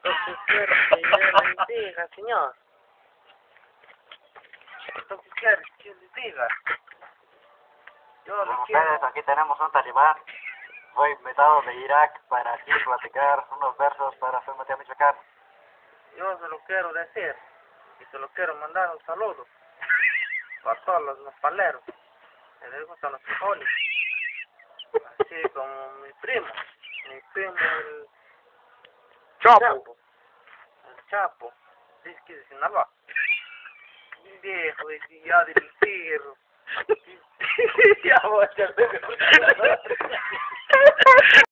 Entonces quiero que yo les diga, señor. Entonces quiero que les diga. Yo le quiero. Ustedes, aquí tenemos un talibán. Fue invitado de Irak para aquí platicar unos versos para Soymatea, Michoacán. Yo se lo quiero decir. Y se lo quiero mandar un saludo. Para todos los nopaleros. Que les gustan los frijoles. Así como mi primo. Mi primo el ¡Chapo! El Chapo. Dice que de Sinaloa. Viejo, y ya del tigre. Ya voy a hacer